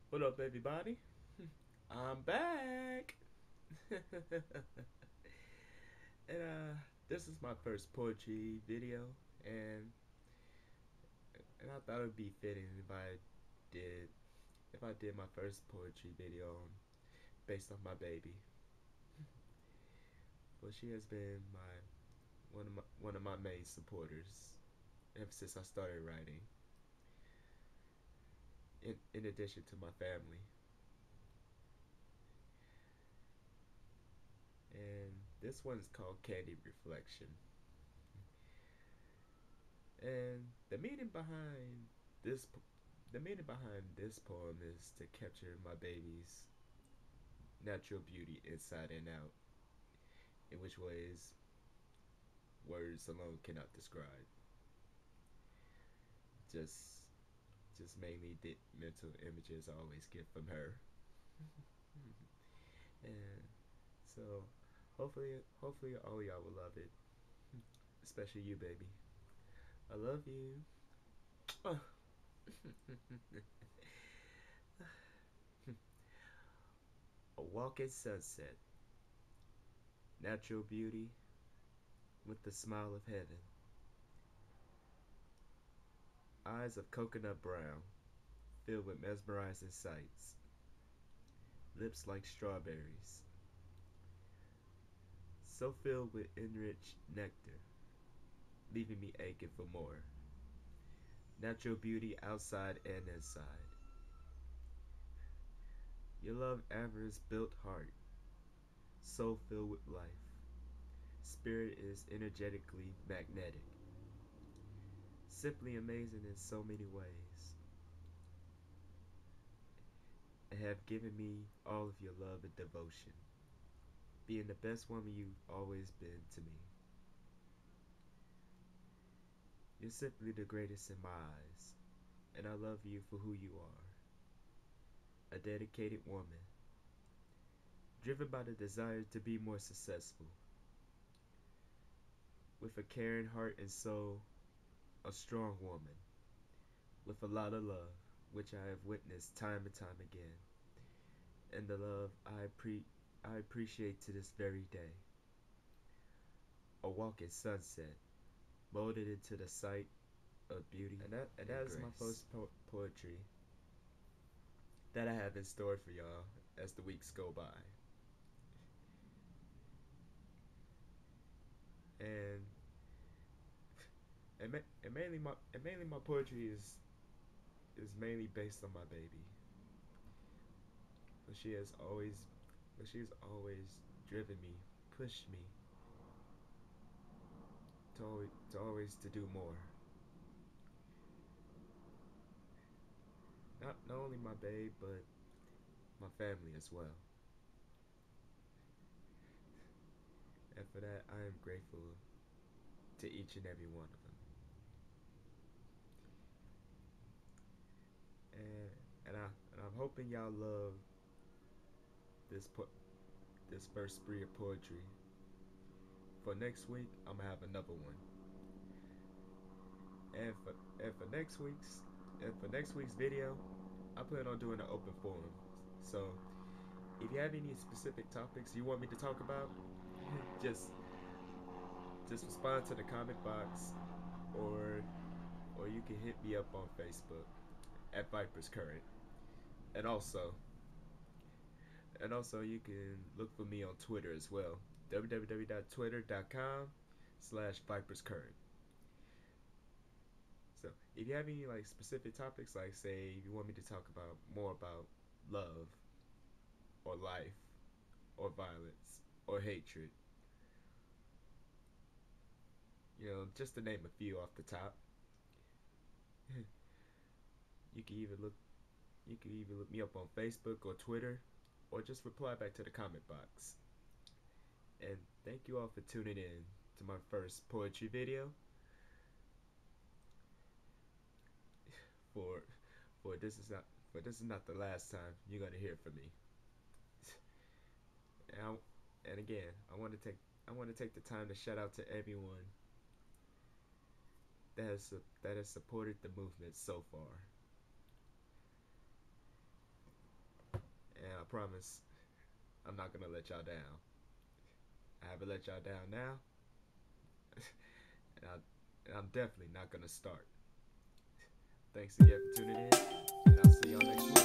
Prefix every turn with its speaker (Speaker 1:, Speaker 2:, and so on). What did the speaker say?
Speaker 1: What up, everybody? I'm back. and this is my first poetry video, and and I thought it'd be fitting did if I did my first poetry video based on my baby. Well, she has been one of my main supporters ever since I started writing. In addition to my family, and this one's called Candied Reflection. And this the meaning behind this poem is to capture my baby's natural beauty inside and out, in which ways words alone cannot describe. Just just mainly the mental images I always get from her. And so hopefully all y'all will love it. Especially you, baby. I love you. A walk in sunset, natural beauty with the smile of heaven. Eyes of coconut brown, filled with mesmerizing sights. Lips like strawberries, so filled with enriched nectar, leaving me aching for more. Natural beauty outside and inside. Your love amber's built heart, so filled with life. Spirit is energetically magnetic, simply amazing in so many ways, and have given me all of your love and devotion, being the best woman you've always been to me. You're simply the greatest in my eyes, and I love you for who you are, a dedicated woman, driven by the desire to be more successful, with a caring heart and soul, a strong woman, with a lot of love, which I have witnessed time and time again, and the love I appreciate to this very day. A walking sunset, molded into the sight of beauty and that is my first poetry that I have in store for y'all as the weeks go by. And and mainly my poetry is mainly based on my baby. But she has always driven me, pushed me to do more. Not only my babe, but my family as well. And for that, I am grateful to each and every one of them. And I'm hoping y'all love this this first spree of poetry. For next week, I'm gonna have another one. And for next week's video, I plan on doing an open forum. So if you have any specific topics you want me to talk about, just respond to the comment box, or you can hit me up on Facebook at Vipers Current. And also you can look for me on Twitter as well. www.twitter.com/VipersCurrent. So if you have any like specific topics, like say if you want me to talk about more about love or life or violence or hatred, just to name a few off the top, you can either look me up on Facebook or Twitter, or just reply back to the comment box. And thank you all for tuning in to my first poetry video. For for this is not the last time you're gonna hear from me. And again, I want to take the time to shout out to everyone that has supported the movement so far. promise I'm not gonna let y'all down. I haven't let y'all down now, and I'm definitely not gonna start. Thanks again for tuning in, and I'll see y'all next week.